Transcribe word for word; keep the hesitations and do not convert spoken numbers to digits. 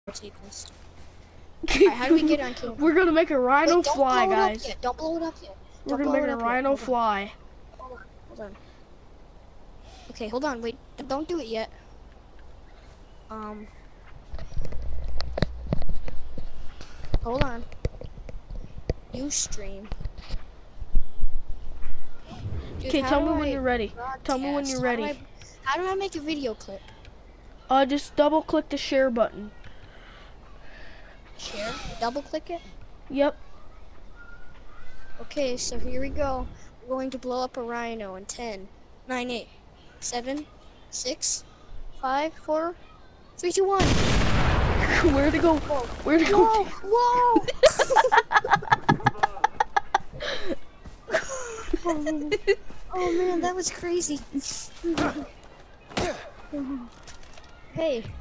take this. Alright, how do we get on camera? We're gonna make a rhino Wait, don't fly, blow it guys. Up yet. Don't blow it up yet. We're Don't gonna blow make it a up rhino yet. fly. Hold on. Hold on. Okay, hold on. Wait. Don't do it yet. Um. Hold on. Ustream. Okay, tell me when you're ready. Tell me when you're ready. How do, I, how do I make a video clip? Uh, just double click the share button. Share? Double click it? Yep. Okay, so here we go. We're going to blow up a rhino in ten, nine, eight, seven, six, five, four, three, two, one. Where'd it go? Whoa. Where'd it go? Whoa! Whoa! oh, oh man, that was crazy. Hey.